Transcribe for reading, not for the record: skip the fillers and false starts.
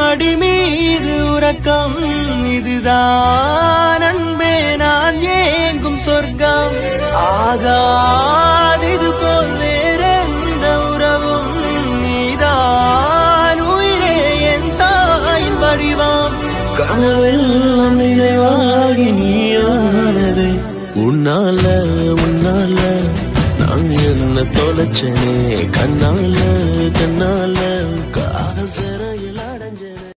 மடி மீது உறக்கம் இதுதான் அன்பே நான் ஏங்கும் சொர்க்கம் ஆகாதிது போல் வேறெந்த உறவும் நீதான் உயிரே என் தாயின் வடிவம் கனவெல்லாம் நினைவாகி நீயானதே உன்னால நான் என்ன தொலைச்சனே கண்ணால காதல்